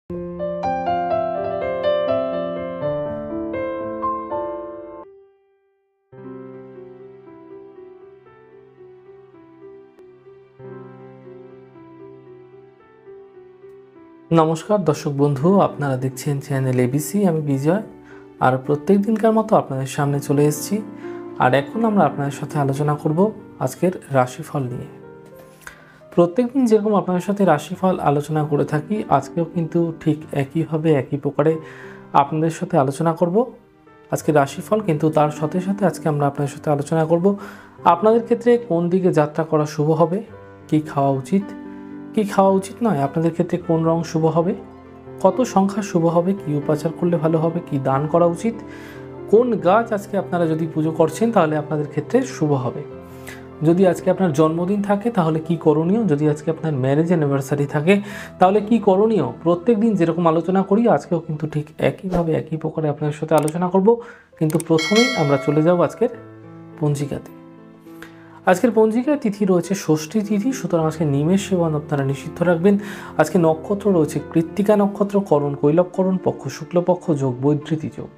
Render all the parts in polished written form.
নমস্কার দর্শক বন্ধু, আপনারা দেখছেন চ্যানেল এবিসি। আমি বিজয়, আর প্রত্যেক দিনকার মতো আপনাদের সামনে চলে এসেছি। আর এখন আমরা আপনাদের সাথে আলোচনা করব আজকের রাশিফল নিয়ে। প্রত্যেকদিন যেরকম আপনাদের সাথে রাশিফল আলোচনা করে থাকি, আজকেও কিন্তু ঠিক একইভাবে একই প্রকারে আপনাদের সাথে আলোচনা করব আজকে রাশিফল। কিন্তু তার সাথে সাথে আজকে আমরা আপনাদের সাথে আলোচনা করব আপনাদের ক্ষেত্রে কোন দিকে যাত্রা করা শুভ হবে, কি খাওয়া উচিত, কি খাওয়া উচিত নয়, আপনাদের ক্ষেত্রে কোন রং শুভ হবে, কত সংখ্যা শুভ হবে, কি উপাচার করলে ভালো হবে, কি দান করা উচিত, কোন গাছ আজকে আপনারা যদি পুজো করছেন তাহলে আপনাদের ক্ষেত্রে শুভ হবে, যদি আজকে আপনার জন্মদিন থাকে তাহলে কি করণীয়, যদি আজকে আপনার ম্যারেজ অ্যানিভার্সারি থাকে তাহলে কি করণীয়। প্রত্যেক দিন যেরকম আলোচনা করি আজকেও কিন্তু ঠিক একইভাবে একই প্রকারে আপনাদের সাথে আলোচনা করব। কিন্তু প্রথমেই আমরা চলে যাব আজকের পঞ্জিকাতে। আজকের পঞ্জিকায় তিথি রয়েছে ষষ্ঠী তিথি, সুতরাং আজকে নিমেষ সেবন আপনারা নিষিদ্ধ রাখবেন। আজকে নক্ষত্র রয়েছে কৃত্তিকা নক্ষত্র, করণ কৈলবকরণ, পক্ষ শুক্লপক্ষ, যোগ বৈধৃতি যোগ।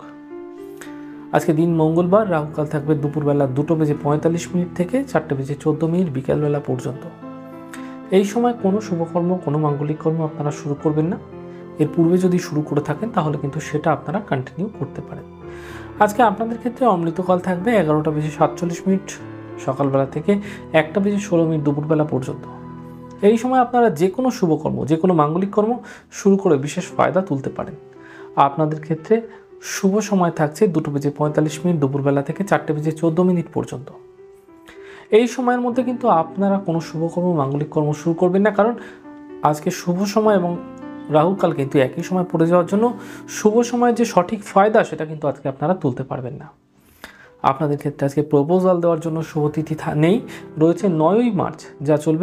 আজকে দিন মঙ্গলবার, রাহুকাল থাকবে দুপুরবেলা 2:45 থেকে 4:14 বিকেলবেলা পর্যন্ত। এই সময় কোনো শুভকর্ম, কোনো মাঙ্গলিক কর্ম আপনারা শুরু করবেন না। এর পূর্বে যদি শুরু করে থাকেন তাহলে কিন্তু সেটা আপনারা কন্টিনিউ করতে পারেন। আজকে আপনাদের ক্ষেত্রে অমৃতকাল থাকবে 11:47 সকালবেলা থেকে 1:16 দুপুরবেলা পর্যন্ত। এই সময় আপনারা যে কোনো শুভকর্ম, যে কোনো মাঙ্গলিক কর্ম শুরু করে বিশেষ ফায়দা তুলতে পারেন। আপনাদের ক্ষেত্রে শুভ সময় থাকছে 2:45 দুপুরবেলা থেকে 4:14 পর্যন্ত। এই সময়ের মধ্যে কিন্তু আপনারা কোনো শুভকর্ম, মাঙ্গলিক কর্ম শুরু করবেন না, কারণ আজকে শুভ সময় এবং রাহুকাল কিন্তু একই সময় পড়ে যাওয়ার জন্য শুভ সময়ের যে সঠিক ফায়দা সেটা কিন্তু আজকে আপনারা তুলতে পারবেন না। আপনাদের ক্ষেত্রে আজকে প্রপোজাল দেওয়ার জন্য শুভ তিথি নেই, রয়েছে 9ই মার্চ, যা চলবে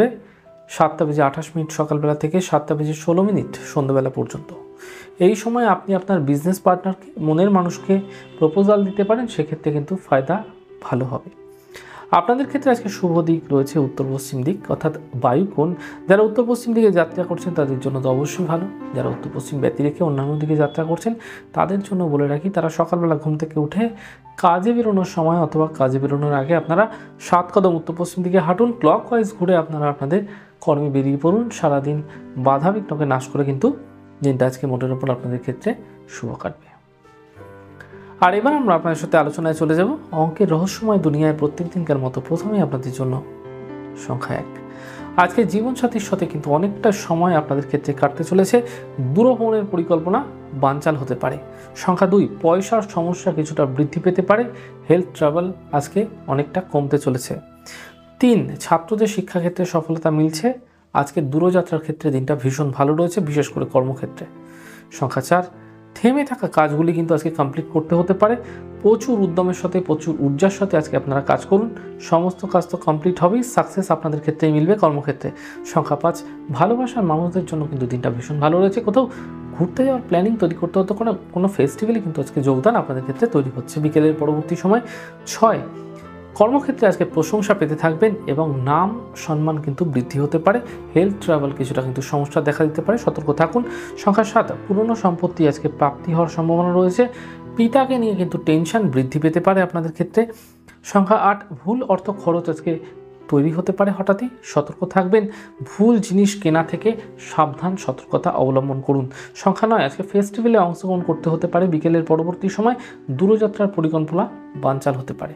7:28 সকালবেলা থেকে 7:16 সন্ধ্যাবেলা পর্যন্ত। এই সময় আপনি আপনার বিজনেস পার্টনারকে, মনের মানুষকে প্রপোজাল দিতে পারেন, সেক্ষেত্রে কিন্তু ফায়দা ভালো হবে। আপনাদের ক্ষেত্রে আজকে শুভ দিক রয়েছে উত্তর পশ্চিম দিক, অর্থাৎ বায়ুকোণ। যারা উত্তর পশ্চিম দিকে যাত্রা করছেন তাদের জন্য তো অবশ্যই ভালো। যারা উত্তর পশ্চিম ব্যতি রেখে অন্যান্য দিকে যাত্রা করছেন তাদের জন্য বলে রাখি, তারা সকালবেলা ঘুম থেকে উঠে কাজে বেরোনোর সময় অথবা কাজে বেরোনোর আগে আপনারা 7 কদম উত্তর পশ্চিম দিকে হাঁটুন, ক্লকওয়াইজ ঘুরে আপনারা আপনাদের কর্মে বেরিয়ে পড়ুন। সারাদিন বাধা বিঘ্নকে নাশ করে কিন্তু দিনটা আজকে মোটের ওপর আপনাদের ক্ষেত্রে শুভ কাটবে। আর এবার আমরা আপনাদের সাথে আলোচনায় চলে যাব অঙ্কের রহস্যময় দুনিয়ায় প্রত্যেক দিনকার মতো। প্রথমেই আপনাদের জন্য সংখ্যা 1। আজকে জীবনসাথীর সাথে কিন্তু অনেকটা সময় আপনাদের ক্ষেত্রে কাটতে চলেছে, দূরভ্রমণের পরিকল্পনা বানচাল হতে পারে। সংখ্যা 2, পয়সার সমস্যা কিছুটা বৃদ্ধি পেতে পারে, হেলথ ট্রাবল আজকে অনেকটা কমতে চলেছে। 3, ছাত্রদের শিক্ষাক্ষেত্রে সফলতা মিলছে। আজকে দূরযাত্রার ক্ষেত্রে দিনটা ভীষণ ভালো রয়েছে, বিশেষ করে কর্মক্ষেত্রে। সংখ্যা 4, থেমে থাকা কাজগুলি কিন্তু আজকে কমপ্লিট করতে হতে পারে। প্রচুর উদ্যমের সাথে, প্রচুর ঊর্জার সাথে আজকে আপনারা কাজ করুন, সমস্ত কাজ তো কমপ্লিট হবেই, সাকসেস আপনাদের ক্ষেত্রেই মিলবে কর্মক্ষেত্রে। সংখ্যা 5, ভালোবাসার মানুষদের জন্য কিন্তু দিনটা ভীষণ ভালো রয়েছে। কোথাও ঘুরতে যাওয়ার প্ল্যানিং তৈরি করতে হতো, কোনো ফেস্টিভ্যালে কিন্তু আজকে যোগদান আপনাদের ক্ষেত্রে তৈরি হচ্ছে বিকেলের পরবর্তী সময়। 6, কর্মক্ষেত্রে আজকে প্রশংসা পেতে থাকবেন এবং নাম সম্মান কিন্তু বৃদ্ধি হতে পারে। হেলথ ট্রাভেল কিছুটা কিন্তু সমস্যা দেখা দিতে পারে, সতর্ক থাকুন। সংখ্যা 7, পুরনো সম্পত্তি আজকে প্রাপ্তি হওয়ার সম্ভাবনা রয়েছে। পিতাকে নিয়ে কিন্তু টেনশন বৃদ্ধি পেতে পারে আপনাদের ক্ষেত্রে। সংখ্যা 8, ভুল অর্থ খরচ আজকে তৈরি হতে পারে হঠাৎই, সতর্ক থাকবেন। ভুল জিনিস কেনা থেকে সাবধান, সতর্কতা অবলম্বন করুন। সংখ্যা 9, আজকে ফেস্টিভ্যালে অংশগ্রহণ করতে হতে পারে বিকেলের পরবর্তী সময়, দূরযাত্রার পরিকল্পনা বানচাল হতে পারে।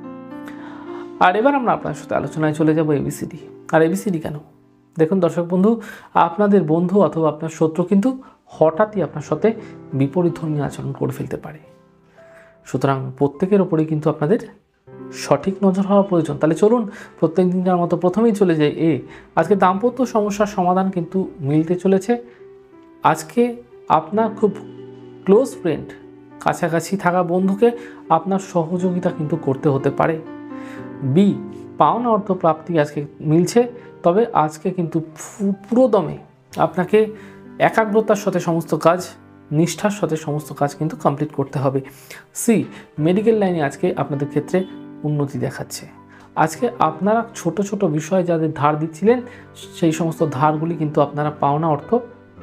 আর এবার আমরা আপনার সাথে আলোচনায় চলে যাব এবিসিডি। আর এবিসিডি কেন? দেখুন দর্শক বন্ধু, আপনাদের বন্ধু অথবা আপনার শত্রু কিন্তু হঠাৎই আপনার সাথে বিপরীতধর্মী আচরণ করে ফেলতে পারে। সুতরাং প্রত্যেকের ওপরেই কিন্তু আপনাদের সঠিক নজর হওয়া প্রয়োজন। তাহলে চলুন প্রত্যেক দিনকার মতো প্রথমেই চলে যাই আজকে দাম্পত্য সমস্যার সমাধান কিন্তু মিলতে চলেছে। আজকে আপনার খুব ক্লোজ ফ্রেন্ড, কাছাকাছি থাকা বন্ধুকে আপনার সহযোগিতা কিন্তু করতে হতে পারে। বি, পাওনা অর্থ প্রাপ্তি আজকে মিলছে, তবে আজকে কিন্তু পুরো দমে আপনাকে একাগ্রতার সাথে সমস্ত কাজ, নিষ্ঠার সাথে সমস্ত কাজ কিন্তু কমপ্লিট করতে হবে। সি, মেডিকেল লাইনে আজকে আপনাদের ক্ষেত্রে উন্নতি দেখাচ্ছে। আজকে আপনারা ছোট ছোট বিষয়ে যাদের ধার দিচ্ছিলেন সেই সমস্ত ধারগুলি কিন্তু আপনারা পাওনা অর্থ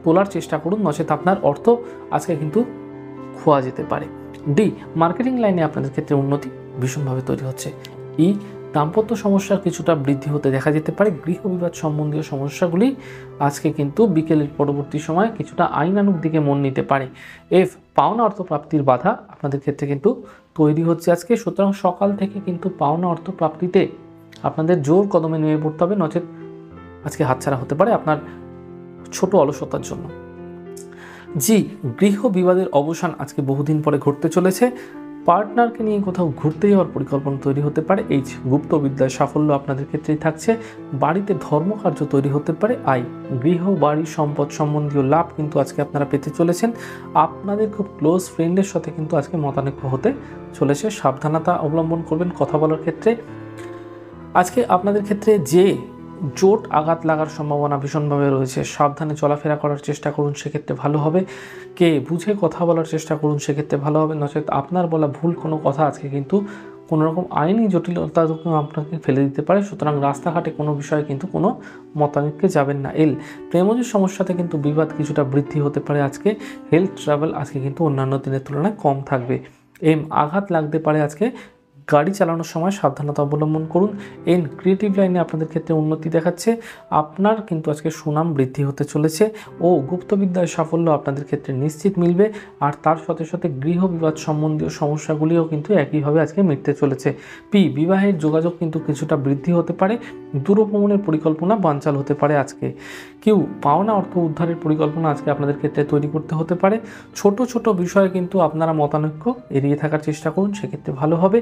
তোলার চেষ্টা করুন, নচেত আপনার অর্থ আজকে কিন্তু খোয়া যেতে পারে। ডি, মার্কেটিং লাইনে আপনাদের ক্ষেত্রে উন্নতি ভীষণভাবে তৈরি হচ্ছে। ই, দাম্পত্য সমস্যার কিছুটা বৃদ্ধি হতে দেখা যেতে পারে। গৃহ বিবাদ সম্বন্ধীয় সমস্যাগুলি আজকে কিন্তু বিকেলের পরবর্তী সময় কিছুটা আইনানুগ দিকে মন নিতে পারে। এফ, পাওনা অর্থপ্রাপ্তির বাধা আপনাদের ক্ষেত্রে কিন্তু তৈরি হচ্ছে আজকে। সুতরাং সকাল থেকে কিন্তু পাওনা অর্থপ্রাপ্তিতে আপনাদের জোর কদমে নেমে পড়তে হবে, নচেত আজকে হাতছাড়া হতে পারে আপনার ছোট অলসতার জন্য। জি, গৃহ বিবাদের অবসান আজকে বহুদিন পরে ঘটতে চলেছে। পার্টনারকে নিয়ে কোথাও ঘুরতে যাওয়ার পরিকল্পনা তৈরি হতে পারে। এইচ, গুপ্ত বিদ্যায় সাফল্য আপনাদের ক্ষেত্রেই থাকছে। বাড়িতে ধর্মকার্য তৈরি হতে পারে। আই, গৃহ বাড়ি সম্পদ সম্বন্ধীয় লাভ কিন্তু আজকে আপনারা পেতে চলেছেন। আপনাদের খুব ক্লোজ ফ্রেন্ডের সাথে কিন্তু আজকে মতানৈক্য হতে চলেছে, সাবধানতা অবলম্বন করবেন কথা বলার ক্ষেত্রে। আজকে আপনাদের ক্ষেত্রে যে জোট আঘাত লাগার সম্ভাবনা ভীষণভাবে রয়েছে, সাবধানে চলাফেরা করার চেষ্টা করুন, সেক্ষেত্রে ভালো হবে। কে বুঝে কথা বলার চেষ্টা করুন, সেক্ষেত্রে ভালো হবে, নচেত আপনার বলা ভুল কোনো কথা আজকে কিন্তু কোনো রকম আইনি জটিলতা আপনাকে ফেলে দিতে পারে। সুতরাং রাস্তাঘাটে কোনো বিষয়ে কিন্তু কোনো মতানৈক্যে যাবেন না। এল, প্রেমজ সমস্যাতে কিন্তু বিবাদ কিছুটা বৃদ্ধি হতে পারে আজকে। হেলথ ট্রাভেল আজকে কিন্তু অন্যান্য দিনের তুলনায় কম থাকবে। এম, আঘাত লাগতে পারে আজকে, গাড়ি চালানোর সময় সাবধানতা অবলম্বন করুন। এন, ক্রিয়েটিভ লাইনে আপনাদের ক্ষেত্রে উন্নতি দেখাচ্ছে, আপনার কিন্তু আজকে সুনাম বৃদ্ধি হতে চলেছে। ও, গুপ্তবিদ্যায় সাফল্য আপনাদের ক্ষেত্রে নিশ্চিত মিলবে, আর তার সাথে সাথে গৃহ বিবাদ সম্বন্ধীয় সমস্যাগুলিও কিন্তু একইভাবে আজকে মিটতে চলেছে। পি, বিবাহের যোগাযোগ কিন্তু কিছুটা বৃদ্ধি হতে পারে, দূরভ্রমণের পরিকল্পনা বানচাল হতে পারে আজকে। কিউ, পাওনা অর্থ উদ্ধারের পরিকল্পনা আজকে আপনাদের ক্ষেত্রে তৈরি করতে হতে পারে। ছোট ছোট বিষয়ে কিন্তু আপনারা মতানৈক্য এড়িয়ে থাকার চেষ্টা করুন, সেক্ষেত্রে ভালো হবে।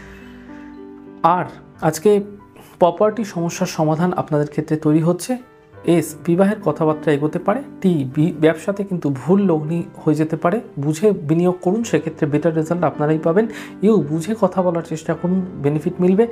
আর আজকে প্রপার্টি সমস্যার সমাধান আপনাদের ক্ষেত্রে তৈরি হচ্ছে। এস, বিবাহের কথাবার্তা এগোতে পারে। টি, ব্যবসাতে কিন্তু ভুল লগ্নি হয়ে যেতে পারে, বুঝে বিনিয়োগ করুন, সেক্ষেত্রে বেটার রেজাল্ট আপনারাই পাবেন। ইউ, বুঝে কথা বলার চেষ্টা করুন, বেনিফিট মিলবে।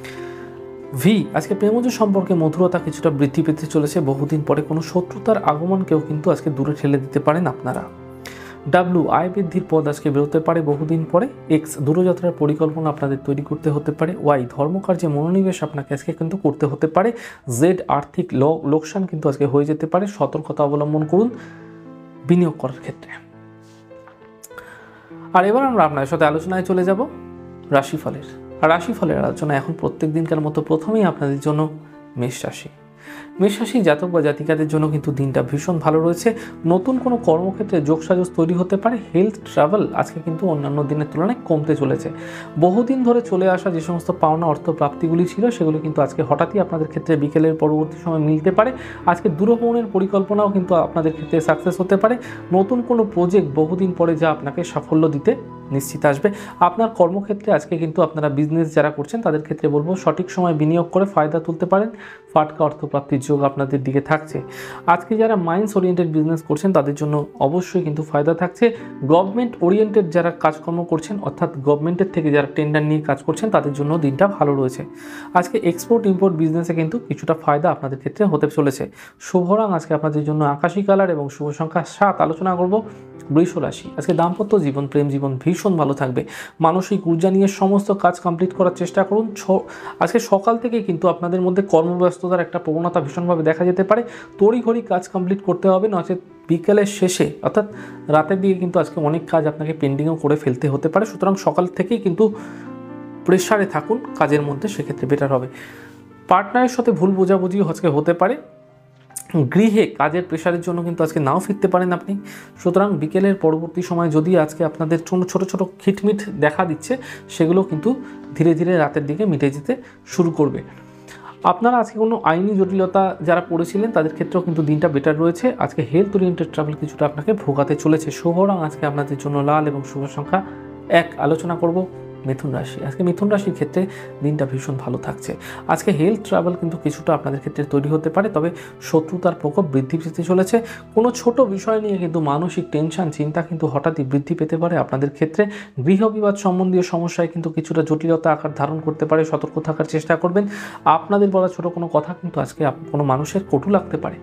ভি, আজকে প্রেমজ সম্পর্কে মধুরতা কিছুটা বৃদ্ধি পেতে চলেছে, বহুদিন পরে কোনো শত্রুতার আগমনকেও কিন্তু আজকে দূরে ঠেলে দিতে পারেন আপনারা। ডাব্লু, আয় বৃদ্ধির পদ আজকে বেরোতে পারে বহুদিন পরে। এক্স, দূরযাত্রার পরিকল্পনা আপনাদের তৈরি করতে হতে পারে। ওয়াই, ধর্মকার্যে মনোনিবেশ আপনাকে আজকে কিন্তু করতে হতে পারে। জেড, আর্থিক লোকসান কিন্তু আজকে হয়ে যেতে পারে, সতর্কতা অবলম্বন করুন বিনিয়োগ করার ক্ষেত্রে। আর এবার আমরা আপনার সাথে আলোচনায় চলে যাব রাশিফলের। আর রাশিফলের আলোচনা এখন প্রত্যেক দিনকার মতো প্রথমেই আপনাদের জন্য মেষ রাশি। মেষ রাশি জাতক বা জাতিকাদের জন্য কিন্তু দিনটা ভীষণ ভালো রয়েছে। নতুন কোনো কর্মক্ষেত্রে যোগসাজশ তৈরি হতে পারে। হেলথ ট্রাভেল আজকে কিন্তু অন্যান্য দিনের তুলনায় কমতে চলেছে। বহুদিন ধরে চলে আসা যে সমস্ত পাওনা অর্থ প্রাপ্তিগুলি ছিল, সেগুলো কিন্তু আজকে হঠাৎই আপনাদের ক্ষেত্রে বিকেলের পরবর্তী সময় মিলতে পারে। আজকে দূরভ্রমণের পরিকল্পনাও কিন্তু আপনাদের ক্ষেত্রে সাকসেস হতে পারে। নতুন কোনো প্রজেক্ট বহুদিন পরে যা আপনাকে সাফল্য দিতে নিশ্চিত আসবে। আপনার কর্মক্ষেত্রে আজকে কিন্তু আপনারা বিজনেস যারা করছেন তাদের ক্ষেত্রে বলবো সঠিক সময় বিনিয়োগ করে ফায়দা তুলতে পারেন। ফাটকা অর্থপ্রাপ্তির যোগ আপনাদের দিকে থাকছে। আজকে যারা মাইন্স ওরিয়েন্টেড বিজনেস করছেন তাদের জন্য অবশ্যই কিন্তু ফায়দা থাকছে। গভর্নমেন্ট ওরিয়েন্টেড যারা কাজকর্ম করছেন, অর্থাৎ গভর্নমেন্টের থেকে যারা টেন্ডার নিয়ে কাজ করছেন, তাদের জন্য দিনটা ভালো রয়েছে। আজকে এক্সপোর্ট ইম্পোর্ট বিজনেসে কিন্তু কিছুটা ফায়দা আপনাদের ক্ষেত্রে হতে চলেছে। শুভ রং আজকে আপনাদের জন্য আকাশী কালার এবং শুভ সংখ্যা 7। আলোচনা করব বৃষ রাশি। আজকে দাম্পত্য জীবন, প্রেম জীবন ভীষণ ভালো থাকবে। মানসিক ঊর্জা নিয়ে সমস্ত কাজ কমপ্লিট করার চেষ্টা করুন। আজকে সকাল থেকে কিন্তু আপনাদের মধ্যে কর্মব্যস্ততার একটা প্রবণতা ভীষণভাবে দেখা যেতে পারে। তড়িঘড়ি কাজ কমপ্লিট করতে হবে, নচেত বিকেলের শেষে অর্থাৎ রাতের দিকে কিন্তু আজকে অনেক কাজ আপনাকে পেন্ডিংও করে ফেলতে হতে পারে। সুতরাং সকাল থেকেই কিন্তু প্রেশারে থাকুন কাজের মধ্যে, সেক্ষেত্রে বেটার হবে। পার্টনারের সাথে ভুল বোঝাবুঝি আজকে হতে পারে। গৃহে কাজের প্রেশারের জন্য কিন্তু আজকে নাও ফিরতে পারেন আপনি। সুতরাং বিকেলের পরবর্তী সময় যদি আজকে আপনাদের জন্য ছোট ছোট খিটমিট দেখা দিচ্ছে, সেগুলো কিন্তু ধীরে ধীরে রাতের দিকে মিটে যেতে শুরু করবে। আপনারা আজকে কোনো আইনি জটিলতা যারা পড়েছিলেন তাদের ক্ষেত্রেও কিন্তু দিনটা বেটার রয়েছে। আজকে হেলথ ওরিয়েন্টেড ট্রাভেল কিছুটা আপনাকে ভোগাতে চলেছে। শুভ রং আজকে আপনাদের জন্য লাল এবং শুভ সংখ্যা 1। আলোচনা করব মিথুন রাশি। আজকে মিথুন রাশির ক্ষেত্রে দিনটা ভীষণ ভালো থাকছে। আজকে হেলথ ট্রাভেল কিন্তু কিছুটা আপনাদের ক্ষেত্রে তৈরি হতে পারে, তবে শত্রুতার প্রকোপ বৃদ্ধি পেতে চলেছে। কোনো ছোট বিষয় নিয়ে কিন্তু মানসিক টেনশন চিন্তা কিন্তু হঠাৎই বৃদ্ধি পেতে পারে আপনাদের ক্ষেত্রে। গৃহ বিবাদ সম্বন্ধীয় সমস্যায় কিন্তু কিছুটা জটিলতা আকার ধারণ করতে পারে, সতর্ক থাকার চেষ্টা করবেন। আপনাদের বলা ছোট কোনো কথা কিন্তু আজকে কোনো মানুষের কটু লাগতে পারে।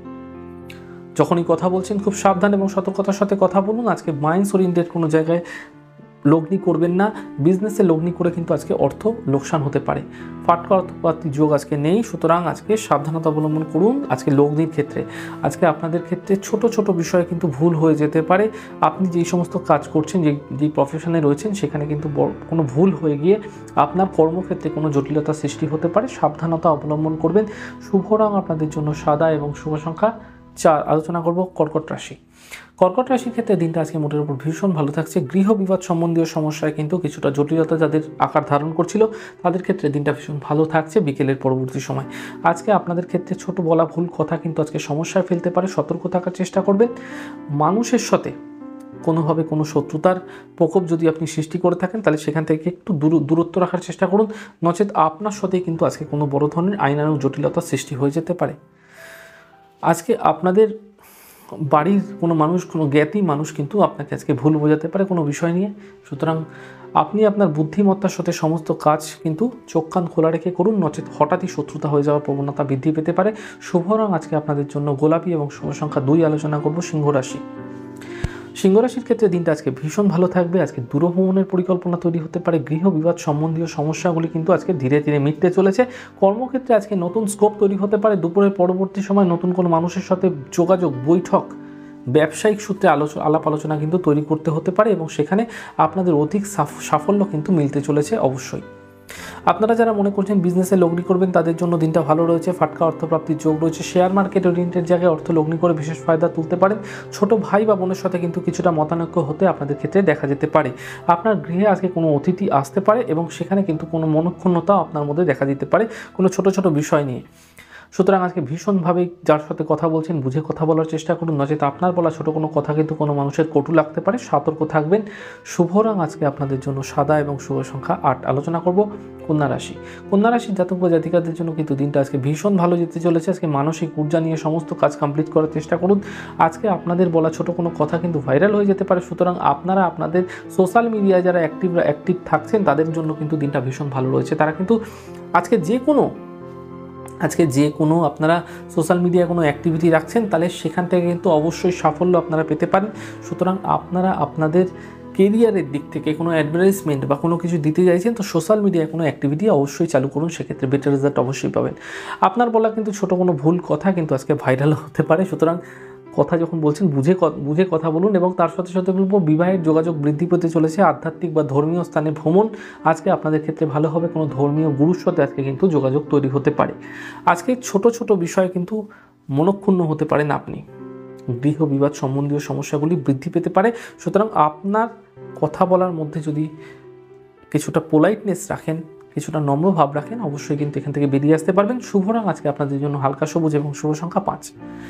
যখনই কথা বলছেন খুব সাবধান এবং সতর্কতার সাথে কথা বলুন। আজকে মাইন্স ওরিয়েন্টেড কোনো জায়গায় লগ্নি করবেন না, বিজনেসে লগ্নি করে কিন্তু আজকে অর্থ লোকসান হতে পারে। ফাটকা অর্থপ্রাপ্তির যোগ আজকে নেই, সুতরাং আজকে সাবধানতা অবলম্বন করুন। আজকে লগ্নির ক্ষেত্রে আজকে আপনাদের ক্ষেত্রে ছোট ছোট বিষয়ে কিন্তু ভুল হয়ে যেতে পারে। আপনি যেই সমস্ত কাজ করছেন, যেই প্রফেশনে রয়েছেন, সেখানে কিন্তু কোনো ভুল হয়ে গিয়ে আপনার কর্মক্ষেত্রে কোনো জটিলতা সৃষ্টি হতে পারে। সাবধানতা অবলম্বন করবেন। শুভ রং আপনাদের জন্য সাদা এবং শুভ সংখ্যা 4। আলোচনা করব কর্কট রাশি। কর্কট রাশির ক্ষেত্রে দিনটা আজকে মোটের উপর ভীষণ ভালো থাকছে। গৃহ বিবাদ সম্বন্ধীয় সমস্যায় কিন্তু কিছুটা জটিলতা যাদের আকার ধারণ করছিল, তাদের ক্ষেত্রে দিনটা ভীষণ ভালো থাকছে বিকেলের পরবর্তী সময়। আজকে আপনাদের ক্ষেত্রে ছোট বলা ভুল কথা কিন্তু আজকে সমস্যায় ফেলতে পারে, সতর্ক থাকার চেষ্টা করবেন। মানুষের সাথে কোনোভাবে কোনো শত্রুতার প্রকোপ যদি আপনি সৃষ্টি করে থাকেন, তাহলে সেখান থেকে একটু দূরত্ব রাখার চেষ্টা করুন, নচেত আপনার সাথে কিন্তু আজকে কোনো বড় ধরনের আইনানুগ জটিলতার সৃষ্টি হয়ে যেতে পারে। আজকে আপনাদের বাড়ির কোনো মানুষ, কোনো জ্ঞাতি মানুষ কিন্তু আপনাকে আজকে ভুল বোঝাতে পারে কোনো বিষয় নিয়ে। সুতরাং আপনি আপনার বুদ্ধিমত্তার সাথে সমস্ত কাজ কিন্তু চোখ কান খোলা রেখে করুন, নচেত হঠাৎই শত্রুতা হয়ে যাওয়ার প্রবণতা বৃদ্ধি পেতে পারে। শুভ রং আজকে আপনাদের জন্য গোলাপি এবং শুভ সংখ্যা 2। আলোচনা করব সিংহ রাশি। সিংহ রাশির ক্ষেত্রে দিনটা আজকে ভীষণ ভালো থাকবে। আজকে দূরভ্রমণের পরিকল্পনা তৈরি হতে পারে। গৃহ বিবাদ সম্বন্ধীয় সমস্যাগুলি কিন্তু আজকে ধীরে ধীরে মিটতে চলেছে। কর্মক্ষেত্রে আজকে নতুন স্কোপ তৈরি হতে পারে। দুপুরের পরবর্তী সময় নতুন কোনো মানুষের সাথে যোগাযোগ, বৈঠক, ব্যবসায়িক সূত্রে আলাপ আলোচনা কিন্তু তৈরি করতে হতে পারে এবং সেখানে আপনাদের অধিক সাফল্য কিন্তু মিলতে চলেছে অবশ্যই। আপনারা যারা মনে করছেন বিজনেসে লগ্নি করবেন, তাদের জন্য দিনটা ভালো রয়েছে। ফাটকা অর্থপ্রাপ্তির যোগ রয়েছে। শেয়ার মার্কেট ওরিয়েন্টেড জায়গায় অর্থ লগ্নি করে বিশেষ ফায়দা তুলতে পারেন। ছোট ভাই বা বোনের সাথে কিন্তু কিছুটা মতানৈক্য হতে আপনাদের ক্ষেত্রে দেখা যেতে পারে। আপনার গৃহে আজকে কোনো অতিথি আসতে পারে এবং সেখানে কিন্তু কোনো মনক্ষুণ্ণতা আপনার মধ্যে দেখা দিতে পারে কোনো ছোট ছোট বিষয় নিয়ে। সুতরাং আজকে ভীষণভাবে যার সাথে কথা বলছেন বুঝে কথা বলার চেষ্টা করুন, নচেত আপনার বলা ছোট কোনো কথা কিন্তু কোনো মানুষের কটু লাগতে পারে। সতর্ক থাকবেন। শুভ রং আজকে আপনাদের জন্য সাদা এবং শুভ সংখ্যা 8। আলোচনা করব কন্যা রাশি। কন্যা রাশির জাতক বা জাতিকাদের জন্য কিন্তু দিনটা আজকে ভীষণ ভালো যেতে চলেছে। আজকে মানসিক ঊর্জা নিয়ে সমস্ত কাজ কমপ্লিট করার চেষ্টা করুন। আজকে আপনাদের বলা ছোট কোনো কথা কিন্তু ভাইরাল হয়ে যেতে পারে। সুতরাং আপনারা আপনাদের সোশ্যাল মিডিয়ায় যারা অ্যাক্টিভ থাকছেন, তাদের জন্য কিন্তু দিনটা ভীষণ ভালো রয়েছে। তারা কিন্তু আজকে যে কোনো আপনারা সোশ্যাল মিডিয়ায় কোনো অ্যাক্টিভিটি রাখছেন, তাহলে সেখান থেকে কিন্তু অবশ্যই সাফল্য আপনারা পেতে পারেন। সুতরাং আপনারা আপনাদের কেরিয়ারের দিক থেকে কোনো অ্যাডভার্টাইজমেন্ট বা কোনো কিছু দিতে চাইছেন, তো সোশ্যাল মিডিয়ায় কোনো অ্যাক্টিভিটি অবশ্যই চালু করুন, সেক্ষেত্রে বেটার রেজাল্ট অবশ্যই পাবেন। আপনার বলা কিন্তু ছোট কোনো ভুল কথা কিন্তু আজকে ভাইরাল হতে পারে। সুতরাং কথা যখন বলছেন বুঝে কথা বলুন এবং তার সাথে সাথে বলবো বিবাহের যোগাযোগ বৃদ্ধি পেতে চলেছে। আধ্যাত্মিক বা ধর্মীয় স্থানে ভ্রমণ আজকে আপনাদের ক্ষেত্রে ভালো হবে। কোনো ধর্মীয় গুরুর সাথে আজকে কিন্তু যোগাযোগ তৈরি হতে পারে। আজকে ছোট ছোট বিষয়ে কিন্তু মনক্ষুণ্ণ হতে পারেন আপনি। গৃহ বিবাদ সম্বন্ধীয় সমস্যাগুলি বৃদ্ধি পেতে পারে। সুতরাং আপনার কথা বলার মধ্যে যদি কিছুটা পোলাইটনেস রাখেন, কিছুটা নম্র ভাব রাখেন, অবশ্যই কিন্তু এখান থেকে বেরিয়ে আসতে পারবেন। শুভ রং আজকে আপনাদের জন্য হালকা সবুজ এবং শুভ সংখ্যা 5।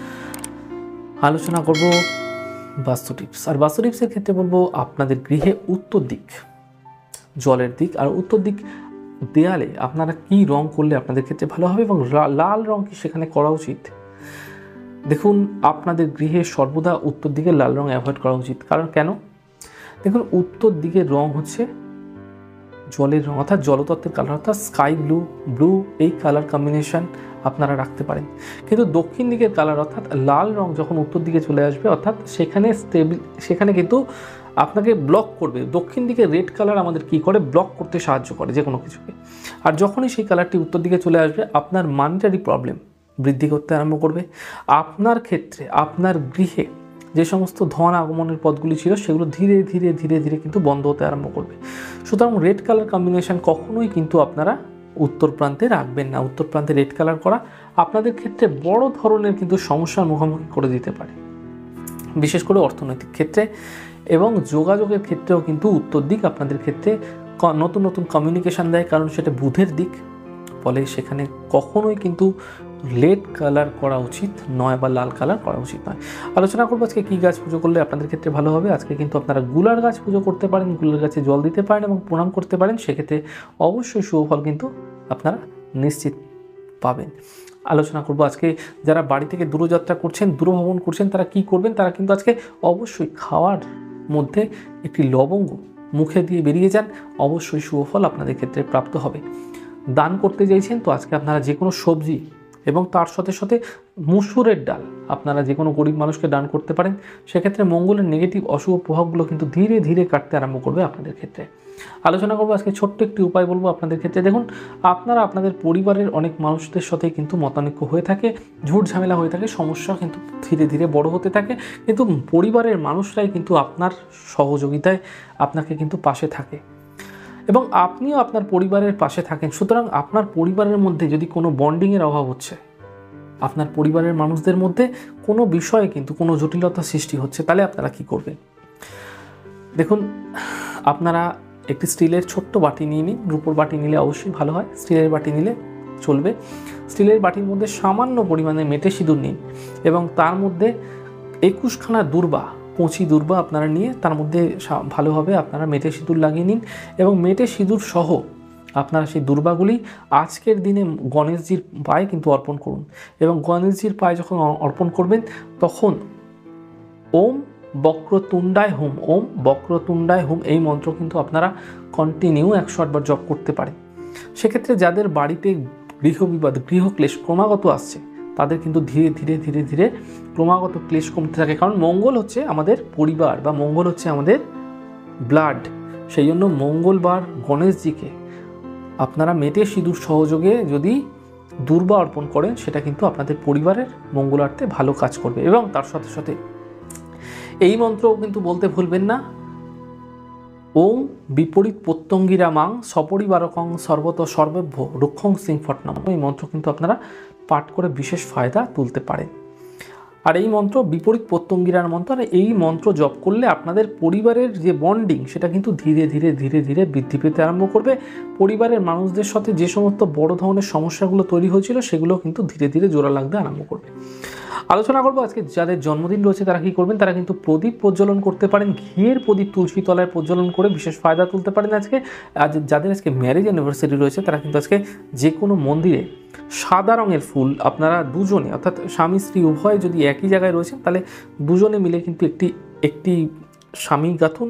আলোচনা করব বাস্তু টিপস। আর বাস্তু টিপসের ক্ষেত্রে বলবো আপনাদের গৃহে উত্তর দিক জলের দিক আর উত্তর দিক দেয়ালে আপনারা কি রং করলে আপনাদের ক্ষেত্রে ভালো হবে এবং লাল রং কি সেখানে করা উচিত। দেখুন, আপনাদের গৃহে সর্বদা উত্তর দিকে লাল রং অ্যাভয়েড করা উচিত। কারণ কেন? দেখুন, উত্তর দিকের রং হচ্ছে জলের রং, অর্থাৎ জলতত্ত্বের কালার, অর্থাৎ স্কাই ব্লু এই কালার কম্বিনেশন আপনারা রাখতে পারেন। কিন্তু দক্ষিণ দিকের কালার অর্থাৎ লাল রং যখন উত্তর দিকে চলে আসবে, অর্থাৎ সেখানে কিন্তু আপনাকে ব্লক করবে। দক্ষিণ দিকে রেড কালার আমাদের কি করে? ব্লক করতে সাহায্য করে যে কোনো কিছুকে। আর যখনই সেই কালারটি উত্তর দিকে চলে আসবে, আপনার মানিটারি প্রবলেম বৃদ্ধি করতে আরম্ভ করবে। আপনার ক্ষেত্রে আপনার গৃহে যে সমস্ত ধন আগমনের পথগুলি ছিল, সেগুলো ধীরে ধীরে ধীরে ধীরে কিন্তু বন্ধ হতে আরম্ভ করবে। সুতরাং রেড কালার কম্বিনেশন কখনোই কিন্তু আপনারা উত্তর প্রান্তে রাখবেন না। উত্তর প্রান্তে রেড কালার করা আপনাদের ক্ষেত্রে বড় ধরনের কিন্তু সমস্যার মুখোমুখি করে দিতে পারে, বিশেষ করে অর্থনৈতিক ক্ষেত্রে এবং যোগাযোগের ক্ষেত্রেও কিন্তু উত্তর দিক আপনাদের ক্ষেত্রে নতুন নতুন কমিউনিকেশান দেয়, কারণ সেটা বুধের দিক। ফলে সেখানে কখনোই কিন্তু রেড কালার করা উচিত নয় বা লাল কালার করা উচিত নয়। আলোচনা করবো আজকে কী গাছ পুজো করলে আপনাদের ক্ষেত্রে ভালো হবে। আজকে কিন্তু আপনারা গুলার গাছ পুজো করতে পারেন, গুলার গাছে জল দিতে পারেন এবং প্রণাম করতে পারেন। সেক্ষেত্রে অবশ্যই শুভ ফল কিন্তু আপনারা নিশ্চিত পাবেন। আলোচনা করবো আজকে যারা বাড়ি থেকে দূরযাত্রা করছেন, দূরভ্রমণ করছেন, তারা কি করবেন। তারা কিন্তু আজকে অবশ্যই খাওয়ার মধ্যে একটি লবঙ্গ মুখে দিয়ে বেরিয়ে যান, অবশ্যই শুভ ফল আপনাদের ক্ষেত্রে প্রাপ্ত হবে। দান করতে চাইছেন তো আজকে আপনারা যে কোনো সবজি এবং তার সাথে সাথে মুসুরের ডাল আপনারা যে কোনো গরিব মানুষকে দান করতে পারেন। সেক্ষেত্রে মঙ্গলের নেগেটিভ অশুভ প্রভাবগুলো কিন্তু ধীরে ধীরে কাটতে আরম্ভ করবে আপনাদের ক্ষেত্রে। আলোচনা করবো আজকে ছোট্ট একটি উপায় বলবো আপনাদের ক্ষেত্রে। দেখুন, আপনারা আপনাদের পরিবারের অনেক মানুষদের সাথে কিন্তু মতানৈক্য হয়ে থাকে, ঝুট ঝামেলা হয়ে থাকে, সমস্যা কিন্তু ধীরে ধীরে বড় হতে থাকে, কিন্তু পরিবারের মানুষরাই কিন্তু আপনার সহযোগিতায় আপনাকে কিন্তু পাশে থাকে এবং আপনিও আপনার পরিবারের পাশে থাকেন। সুতরাং আপনার পরিবারের মধ্যে যদি কোনো বন্ডিংয়ের অভাব হচ্ছে, আপনার পরিবারের মানুষদের মধ্যে কোনো বিষয়ে কিন্তু কোনো জটিলতা সৃষ্টি হচ্ছে, তাহলে আপনারা কি করবেন? দেখুন, আপনারা একটি স্টিলের ছোট্ট বাটি নিয়ে নিন। রূপোর বাটি নিলে অবশ্যই ভালো হয়, স্টিলের বাটি নিলে চলবে। স্টিলের বাটির মধ্যে সামান্য পরিমাণে মেটে সিঁদুর নিন এবং তার মধ্যে 21খানা দূর্বা, 25 দূর্বা আপনারা নিয়ে তার মধ্যে ভালোভাবে আপনারা মেটে সিঁদুর লাগিয়ে নিন এবং মেটে সিঁদুর সহ আপনারা সেই দূর্বাগুলি আজকের দিনে গণেশজির পায়ে কিন্তু অর্পণ করুন এবং গণেশজির পায়ে যখন অর্পণ করবেন তখন ওম বক্রতুণ্ডায় হোম, ওম বক্রতুণ্ডায় হোম এই মন্ত্র কিন্তু আপনারা কন্টিনিউ 108 বার জপ করতে পারেন। সেক্ষেত্রে যাদের বাড়িতে গৃহবিবাদ, গৃহক্লেশ ক্রমাগত আসছে, তাদের কিন্তু ধীরে ধীরে ধীরে ধীরে ক্রমাগত ক্লেশ কমতে থাকে। কারণ মঙ্গল হচ্ছে আমাদের পরিবার বা মঙ্গল হচ্ছে আমাদের ব্লাড। সেই জন্য মঙ্গলবার গণেশজিকে আপনারা মেটে সিঁদুর সহযোগে যদি দূর্বা অর্পণ করেন, সেটা কিন্তু আপনাদের পরিবারের মঙ্গলার্থে ভালো কাজ করবে। এবং তার সাথে সাথে এই মন্ত্রও কিন্তু বলতে ভুলবেন না, ওং বিপরীত প্রত্যঙ্গিরা মাং সপরিবারকং সর্বত সর্বভ্য রুক্ষং সিং ফটনাম। এই মন্ত্র কিন্তু আপনারা পাঠ করে বিশেষ ফায়দা তুলতে পারেন। আর এই মন্ত্র বিপরীত প্রত্যঙ্গিরার মন্ত্র, আর এই মন্ত্র জপ করলে আপনাদের পরিবারের যে বন্ডিং সেটা কিন্তু ধীরে ধীরে ধীরে ধীরে বৃদ্ধি পেতে আরম্ভ করবে। পরিবারের মানুষদের সাথে যে সমস্ত বড় ধরনের সমস্যাগুলো তৈরি হয়েছিল সেগুলো কিন্তু ধীরে ধীরে জোড়া লাগতে আরম্ভ করবে। আলোচনা করবো আজকে যাদের জন্মদিন রয়েছে তারা কি করবেন। তারা কিন্তু প্রদীপ প্রজ্বলন করতে পারেন, ঘিয়ের প্রদীপ তুলসী তলায় প্রজ্বলন করে বিশেষ ফায়দা তুলতে পারেন আজকে। আজ যাদের আজকে ম্যারেজ অ্যানিভার্সারি রয়েছে তারা কিন্তু আজকে যে কোনো মন্দিরে সাদা রঙের ফুল আপনারা দুজনে, অর্থাৎ স্বামী স্ত্রী উভয়ে যদি একই জায়গায় রয়েছেন, তাহলে দুজনে মিলে কিন্তু একটি স্বামী গাঁথুন,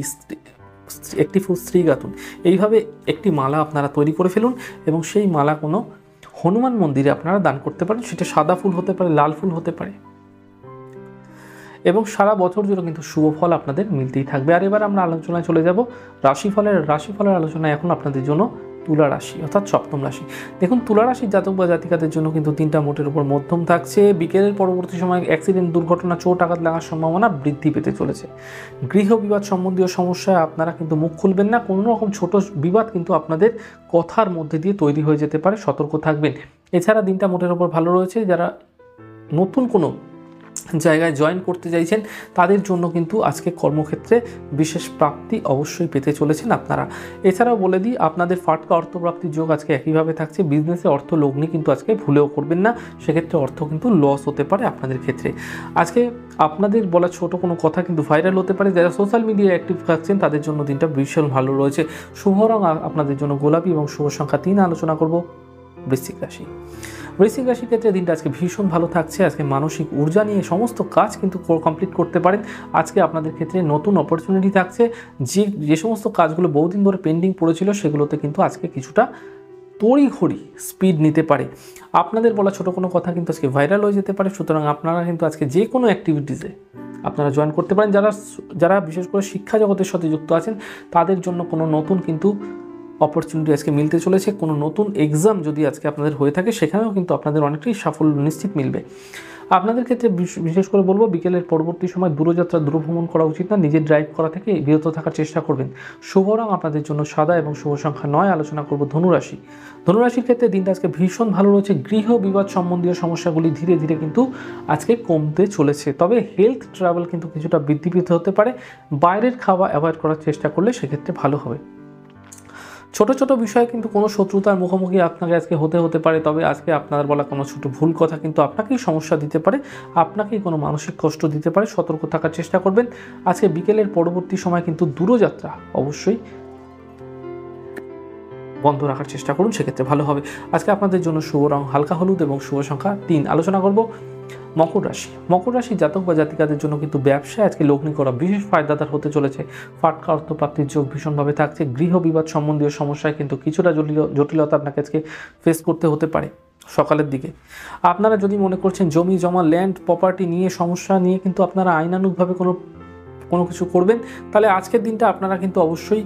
একটি ফুল স্ত্রী গাঁথুন, এইভাবে একটি মালা আপনারা তৈরি করে ফেলুন এবং সেই মালা কোনো হনুমান মন্দিরে আপনারা দান করতে পারেন। সেটা সাদা ফুল হতে পারে, লাল ফুল হতে পারে এবং সারা বছর জুড়ে কিন্তু শুভ ফল আপনাদের মিলতেই থাকবে। আর এবার আমরা আলোচনায় চলে যাব রাশিফলের আলোচনায় এখন আপনাদের জন্য তুলা রাশি অর্থাৎ সপ্তম রাশি। দেখুন, তুলা রাশির জাতক বা জাতিকাদের জন্য কিন্তু 3টা মোটের উপর মধ্যম থাকছে। বিকেলের পরবর্তী সময় অ্যাক্সিডেন্ট, দুর্ঘটনা, চোট আঘাত লাগার সম্ভাবনা বৃদ্ধি পেতে চলেছে। গৃহ বিবাদ সম্বন্ধীয় সমস্যায় আপনারা কিন্তু মুখ খুলবেন না। কোনো রকম ছোট বিবাদ কিন্তু আপনাদের কথার মধ্যে দিয়ে তৈরি হয়ে যেতে পারে, সতর্ক থাকবেন। এছাড়া দিনটা মোটের উপর ভালো রয়েছে। যারা নতুন কোনো জায়গায় জয়েন করতে চাইছেন তাদের জন্য কিন্তু আজকে কর্মক্ষেত্রে বিশেষ প্রাপ্তি অবশ্যই পেতে চলেছেন আপনারা। এছাড়াও বলে দিই, আপনাদের ফাটকা অর্থপ্রাপ্তির যোগ আজকে একইভাবে থাকছে। বিজনেসে অর্থ লগ্নি কিন্তু আজকে ভুলেও করবেন না, সেক্ষেত্রে অর্থ কিন্তু লস হতে পারে আপনাদের ক্ষেত্রে। আজকে আপনাদের বলা ছোট কোনো কথা কিন্তু ভাইরাল হতে পারে। যারা সোশ্যাল মিডিয়ায় অ্যাক্টিভ থাকছেন তাদের জন্য দিনটা ভীষণ ভালো রয়েছে। শুভ রং আপনাদের জন্য গোলাপি এবং শুভ সংখ্যা 3। আলোচনা করব বৃশ্চিক রাশি। বৃশ্চিক রাশির ক্ষেত্রে দিনটা আজকে ভীষণ ভালো থাকছে। আজকে মানসিক ঊর্জা নিয়ে সমস্ত কাজ কিন্তু কমপ্লিট করতে পারেন। আজকে আপনাদের ক্ষেত্রে নতুন অপরচুনিটি থাকছে। যে সমস্ত কাজগুলো বহুদিন ধরে পেন্ডিং পড়েছিল সেগুলোতে কিন্তু আজকে কিছুটা তড়িঘড়ি স্পিড নিতে পারে। আপনাদের বলা ছোট কোনো কথা কিন্তু আজকে ভাইরাল হয়ে যেতে পারে। সুতরাং আপনারা কিন্তু আজকে যে কোনো অ্যাক্টিভিটিসে আপনারা জয়েন করতে পারেন। যারা বিশেষ করে শিক্ষা জগতের সাথে যুক্ত আছেন তাদের জন্য কোনো নতুন কিন্তু অপরচুনিটি আজকে মিলতে চলেছে। কোনো নতুন এক্সাম যদি আজকে আপনাদের হয়ে থাকে সেখানেও কিন্তু আপনাদের অনেকটাই সাফল্য নিশ্চিত মিলবে। আপনাদের ক্ষেত্রে বিশেষ করে বলবো, বিকেলের পরবর্তী সময় দূরযাত্রা, দূরভ্রমণ করা উচিত না। নিজের ড্রাইভ করা থেকে বিরত থাকার চেষ্টা করবেন। শুভ রং আপনাদের জন্য সাদা এবং শুভ সংখ্যা 9। আলোচনা করব ধনুরাশি। ধনুরাশির ক্ষেত্রে দিনটা আজকে ভীষণ ভালো রয়েছে। গৃহ বিবাদ সম্বন্ধীয় সমস্যাগুলি ধীরে ধীরে কিন্তু আজকে কমতে চলেছে। তবে হেলথ ট্রাভেল কিন্তু কিছুটা বৃদ্ধি পেতে হতে পারে। বাইরের খাওয়া অ্যাভয়েড করার চেষ্টা করলে সেক্ষেত্রে ভালো হবে। ছোট ছোট বিষয়ে কিন্তু কোনো শত্রুতার মুখোমুখি আপনাকে আজকে হতে পারে। তবে আজকে আপনার বলা কোনো ছোট ভুল কথা কিন্তু আপনাকেই সমস্যা দিতে পারে, আপনাকেই কোনো মানসিক কষ্ট দিতে পারে। সতর্ক থাকার চেষ্টা করবেন। আজকে বিকেলের পরবর্তী সময় কিন্তু দূরযাত্রা অবশ্যই বন্ধ রাখার চেষ্টা করুন, সেক্ষেত্রে ভালো হবে। আজকে আপনাদের জন্য শুভ রং হালকা হলুদ এবং শুভ সংখ্যা 3। আলোচনা করব মকর রাশি। মকর রাশির জাতক বা জাতিকাদের জন্য কিন্তু ব্যবসায় আজকে লগ্নি করা বিশেষ ফায়দাদার হতে চলেছে। ফাটকা অর্থপ্রাপ্তির যোগ ভীষণভাবে থাকছে। গৃহ বিবাদ সম্বন্ধীয় সমস্যায় কিন্তু কিছুটা জটিলতা আপনাকে আজকে ফেস করতে হতে পারে। সকালের দিকে। আপনারা যদি মনে করছেন জমি জমা ল্যান্ড প্রপার্টি নিয়ে সমস্যা নিয়ে কিন্তু আপনারা আইনানুগভাবে কোনো কিছু করবেন, তাহলে আজকের দিনটা আপনারা কিন্তু অবশ্যই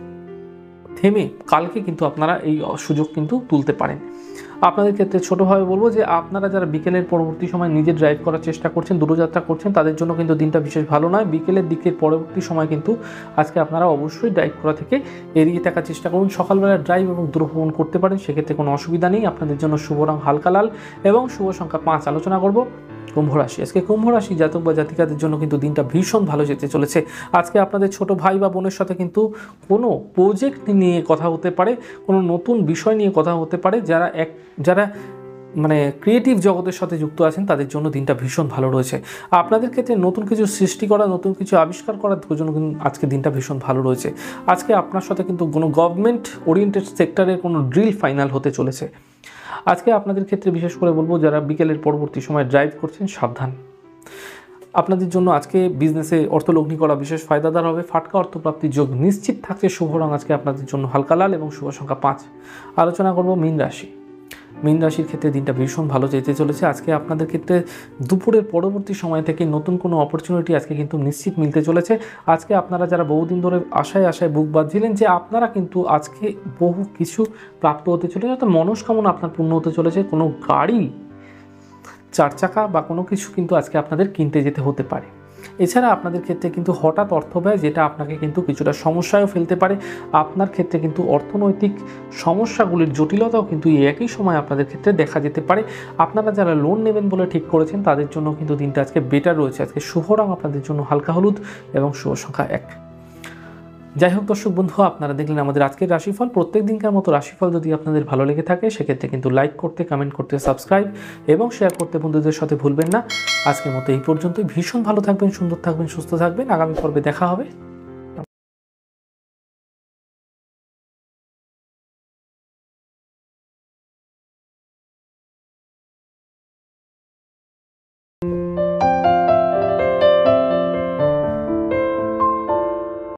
থেমে কালকে কিন্তু আপনারা এই সুযোগ কিন্তু তুলতে পারেন। আপনাদের ক্ষেত্রে ছোটোভাবে বলবো যে আপনারা যারা বিকেলের পরবর্তী সময় নিজে ড্রাইভ করার চেষ্টা করছেন, দূরযাত্রা করছেন, তাদের জন্য কিন্তু দিনটা বিশেষ ভালো নয়। বিকেলের দিকের পরবর্তী সময় কিন্তু আজকে আপনারা অবশ্যই ড্রাইভ করা থেকে এড়িয়ে থাকার চেষ্টা করুন। সকালবেলা ড্রাইভ এবং দূরভ্রমণ করতে পারেন, সেক্ষেত্রে কোনো অসুবিধা নেই। আপনাদের জন্য শুভ রং হালকা লাল এবং শুভ সংখ্যা 5 আলোচনা করব কুম্ভ রাশি। আজকে কুম্ভ রাশি জাতক বা জাতিকাদের জন্য কিন্তু দিনটা ভীষণ ভালো যেতে চলেছে। আজকে আপনাদের ছোট ভাই বা বোনের সাথে কিন্তু কোনো প্রজেক্ট নিয়ে কথা হতে পারে, কোনো নতুন বিষয় নিয়ে কথা হতে পারে। যারা মানে ক্রিয়েটিভ জগতের সাথে যুক্ত আছেন তাদের জন্য দিনটা ভীষণ ভালো রয়েছে। আপনাদের ক্ষেত্রে নতুন কিছু সৃষ্টি করা, নতুন কিছু আবিষ্কার করার জন্য কিন্তু আজকে দিনটা ভীষণ ভালো রয়েছে। আজকে আপনার সাথে কিন্তু কোনো গভর্নমেন্ট ওরিয়েন্টেড সেক্টরের কোনো ড্রিল ফাইনাল হতে চলেছে। আজকে আপনাদের ক্ষেত্রে বিশেষ করে বলবো যারা বিকেলের পরবর্তী সময় ড্রাইভ করছেন সাবধান। আপনাদের জন্য আজকে বিজনেসে অর্থলগ্নি করা বিশেষ ফায়দাদার হবে। ফাটকা অর্থপ্রাপ্তির যোগ নিশ্চিত থাকছে। শুভ রং আজকে আপনাদের জন্য হালকা লাল এবং শুভ সংখ্যা 5। আলোচনা করব মীন রাশি। মীন রাশির ক্ষেত্রে দিনটা ভীষণ ভালো যেতে চলেছে। আজকে আপনাদের ক্ষেত্রে দুপুরের পরবর্তী সময় থেকে নতুন কোনো অপরচুনিটি আজকে কিন্তু নিশ্চিত মিলতে চলেছে। আজকে আপনারা যারা বহুদিন ধরে আশায় বুক বাঁধছিলেন যে আপনারা কিন্তু আজকে বহু কিছু প্রাপ্ত হতে চলেছে, অর্থাৎ মনস্কামনা আপনার পূর্ণ হতে চলেছে। কোনো গাড়ি, 4 চাকা বা কোনো কিছু কিন্তু আজকে আপনাদের কিনতে যেতে হতে পারে। এছাড়া আপনাদের ক্ষেত্রে কিন্তু হঠাৎ অর্থ ব্যয়, যেটা আপনাকে কিন্তু কিছুটা সমস্যায়ও ফেলতে পারে। আপনার ক্ষেত্রে কিন্তু অর্থনৈতিক সমস্যাগুলির জটিলতাও কিন্তু একই সময় আপনাদের ক্ষেত্রে দেখা যেতে পারে। আপনারা যারা লোন নেবেন বলে ঠিক করেছেন তাদের জন্য কিন্তু দিনটা আজকে বেটার রয়েছে। আজকে শুভ রং আপনাদের জন্য হালকা হলুদ এবং শুভ সংখ্যা 1। যাই হোক দর্শক বন্ধু, আপনারা দেখলেন আমাদের আজকের রাশিফল। প্রত্যেক দিনকার মতো রাশিফল যদি আপনাদের ভালো লেগে থাকে সেক্ষেত্রে কিন্তু লাইক করতে, কমেন্ট করতে, সাবস্ক্রাইব এবং শেয়ার করতে বন্ধুদের সাথে ভুলবেন না। আজকের মতো এই পর্যন্তই। ভীষণ ভালো থাকবেন, সুন্দর থাকবেন, সুস্থ থাকবেন। আগামী পর্বে দেখা হবে।